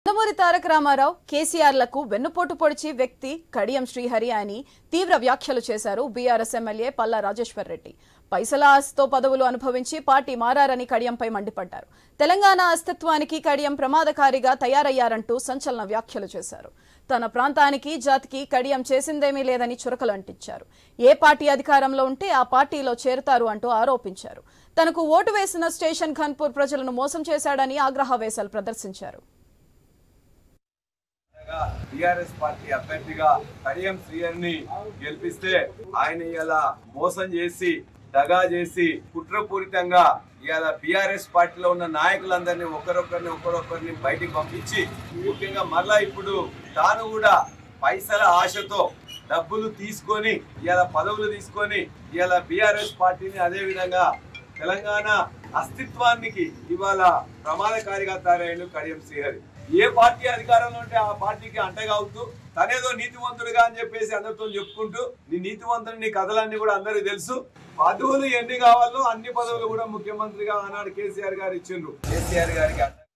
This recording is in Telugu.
నందమూరి తారక రామారావు కేసీఆర్లకు వెన్నుపోటు పొడిచి వ్యక్తి కడియం శ్రీహరి అని తీవ్ర వ్యాఖ్యలు చేశారు బీఆర్ఎస్ ఎమ్మెల్యే పల్లా రాజేశ్వర్ రెడ్డి. పైసల ఆశతో పదవులు అనుభవించి పార్టీ మారారని కడియంపై మండిపడ్డారు. తెలంగాణ అస్తిత్వానికి కడియం ప్రమాదకారిగా తయారయ్యారంటూ సంచలన వ్యాఖ్యలు చేశారు. తన ప్రాంతానికి జాతికి కడియం చేసిందేమీ లేదని చురకలు అంటించారు. ఏ పార్టీ అధికారంలో ఉంటే ఆ పార్టీలో చేరుతారు అంటూ ఆరోపించారు. తనకు ఓటు వేసిన స్టేషన్ ఖాన్పూర్ ప్రజలను మోసం చేశాడని ఆగ్రహవేశాలు ప్రదర్శించారు. టిఆర్ఎస్ పార్టీ అభ్యర్థిగా కడియం శ్రీహరిని గెలిపిస్తే ఆయన ఇలా మోసం చేసి దగా చేసి కుట్రపూరితంగా ఇలా బీఆర్ఎస్ పార్టీలో ఉన్న నాయకులందరినీ ఒకరొకరిని బయటికి పంపించి ముఖ్యంగా మరలా ఇప్పుడు తాను కూడా పైసల ఆశతో డబ్బులు తీసుకొని ఇలా పదవులు తీసుకొని ఇలా బీఆర్ఎస్ పార్టీని అదే విధంగా తెలంగాణ అస్తిత్వానికి ఇవాళ ప్రమాదకారిగా తయారైన కడియం శ్రీహరి. ఏ పార్టీ అధికారంలో ఉంటే ఆ పార్టీకి అంటగా అవుతూ తనేదో నీతివంతుడుగా అని చెప్పేసి అందరితో చెప్పుకుంటూ నీ నీతివంతుడు నీ కథలన్నీ కూడా అందరికీ తెలుసు. పదవులు ఎన్ని కావాలో అన్ని పదవులు కూడా ముఖ్యమంత్రిగా ఆనాడు కేసీఆర్ గారు ఇచ్చిండ్రు. కేసీఆర్ గారికి